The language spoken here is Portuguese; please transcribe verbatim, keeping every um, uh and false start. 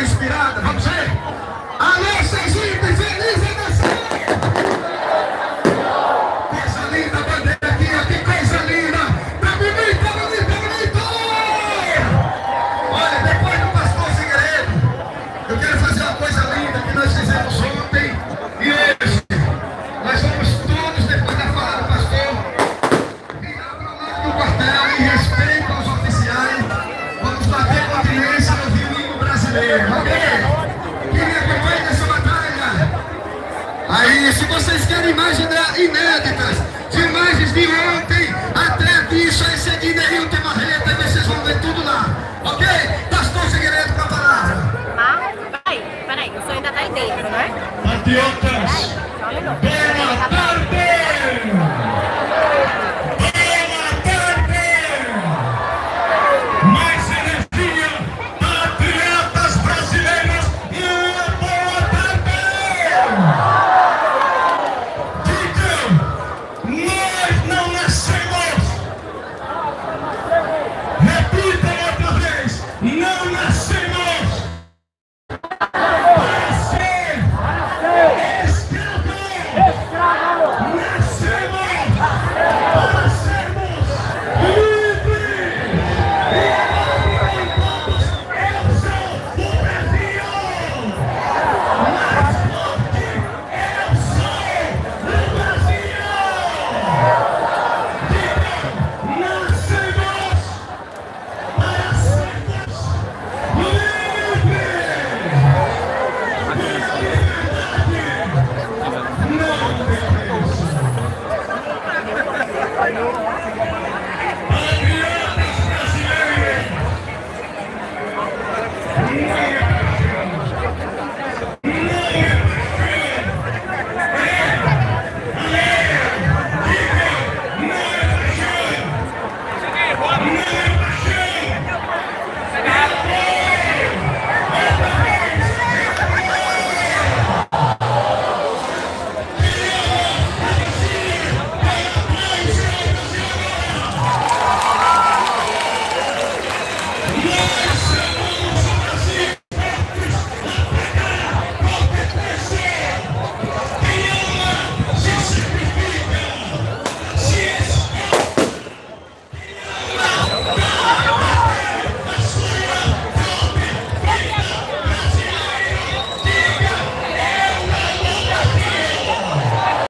inspirada, vamos ver? Alô, Sergipe, feliz em você! Coisa linda, bandeira aqui, que coisa linda! Tá bonito, tá bonito, tá bonito! Olha, depois do pastor Figueiredo, eu quero fazer uma coisa linda que nós fizemos ontem e hoje. Nós vamos todos, depois da fala do pastor, virar para o lado do quartel em respeito aos oficiais. Vamos bater continência no hino brasileiro, ok? Quem acompanha essa batalha? Aí, se vocês querem imagens inéditas, de imagens de ontem até disso, aí seguida aí o tema reta, e vocês vão ver tudo lá, ok? Pastor Figueiredo com a palavra. Ah, peraí, peraí, o senhor ainda tá aí dentro, né? Patriotas,